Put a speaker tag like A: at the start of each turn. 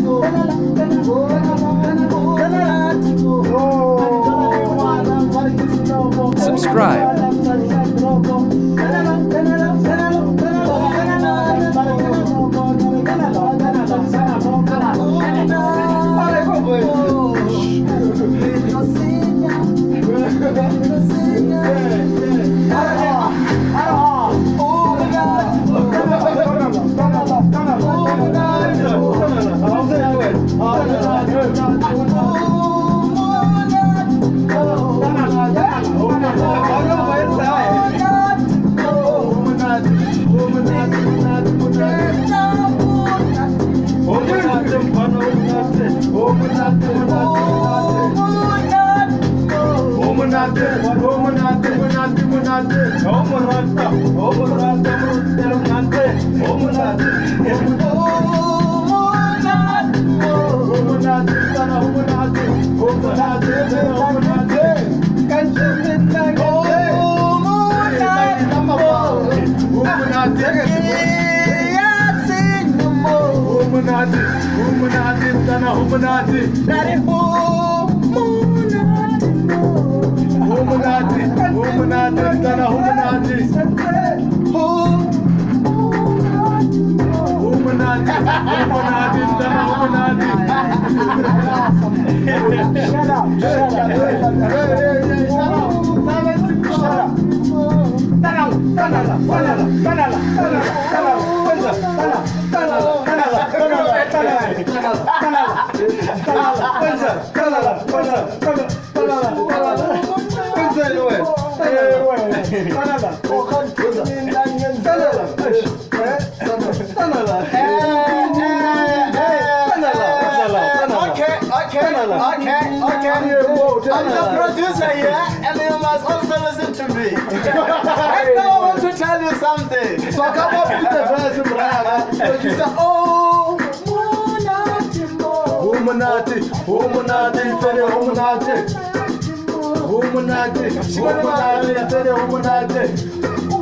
A: Subscribe.
B: I'm the producer here, and you must also listen to me. Right now I want to tell you something. So come up with the verse, Brian. You say, oh, Humanati, Humanati, very Humanati. Humanati, Humanati, very Humanati.